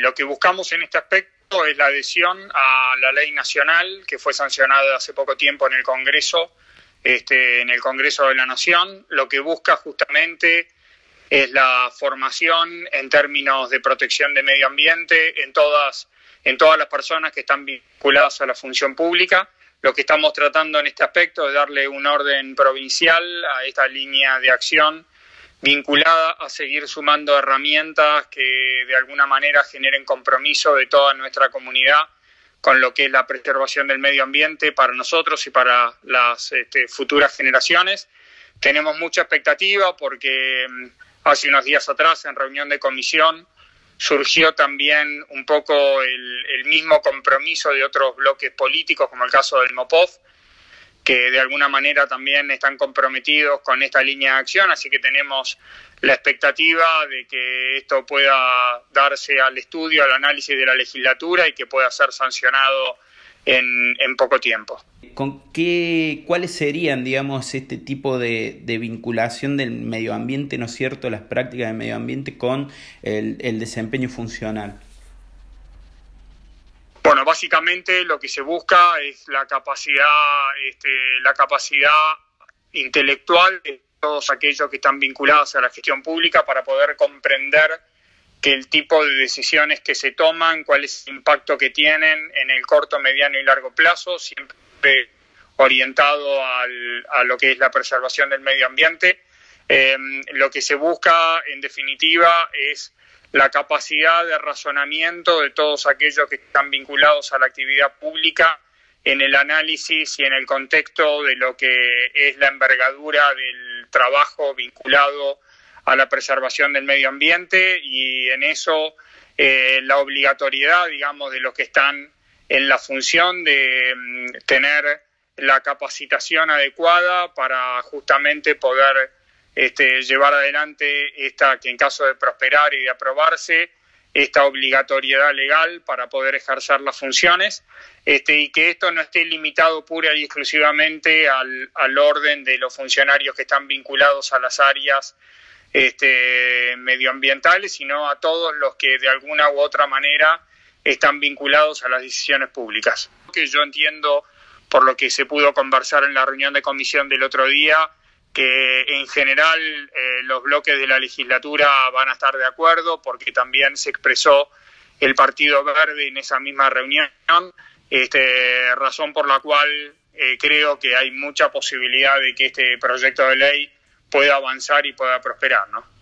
Lo que buscamos en este aspecto es la adhesión a la ley nacional que fue sancionada hace poco tiempo en el Congreso de la Nación. Lo que busca justamente es la formación en términos de protección de medio ambiente en todas las personas que están vinculadas a la función pública. Lo que estamos tratando en este aspecto es darle un orden provincial a esta línea de acción vinculada a seguir sumando herramientas que de alguna manera generen compromiso de toda nuestra comunidad con lo que es la preservación del medio ambiente para nosotros y para las futuras generaciones. Tenemos mucha expectativa porque hace unos días atrás, en reunión de comisión, surgió también un poco el mismo compromiso de otros bloques políticos, como el caso del MOPOF, que de alguna manera también están comprometidos con esta línea de acción, así que tenemos la expectativa de que esto pueda darse al estudio, al análisis de la legislatura y que pueda ser sancionado en poco tiempo. ¿Cuáles serían, digamos, este tipo de vinculación del medio ambiente, ¿no es cierto?, las prácticas de medio ambiente con el desempeño funcional? Bueno, básicamente lo que se busca es la capacidad intelectual de todos aquellos que están vinculados a la gestión pública para poder comprender que el tipo de decisiones que se toman, cuál es el impacto que tienen en el corto, mediano y largo plazo, siempre orientado a lo que es la preservación del medio ambiente. Lo que se busca, en definitiva, es la capacidad de razonamiento de todos aquellos que están vinculados a la actividad pública en el análisis y en el contexto de lo que es la envergadura del trabajo vinculado a la preservación del medio ambiente, y en eso la obligatoriedad, digamos, de los que están en la función de tener la capacitación adecuada para justamente poder llevar adelante esta, que en caso de prosperar y de aprobarse, esta obligatoriedad legal para poder ejercer las funciones, y que esto no esté limitado pura y exclusivamente al orden de los funcionarios que están vinculados a las áreas medioambientales, sino a todos los que de alguna u otra manera están vinculados a las decisiones públicas. Que yo entiendo, por lo que se pudo conversar en la reunión de comisión del otro día, que en general los bloques de la legislatura van a estar de acuerdo, porque también se expresó el Partido Verde en esa misma reunión, razón por la cual creo que hay mucha posibilidad de que este proyecto de ley pueda avanzar y pueda prosperar, ¿no?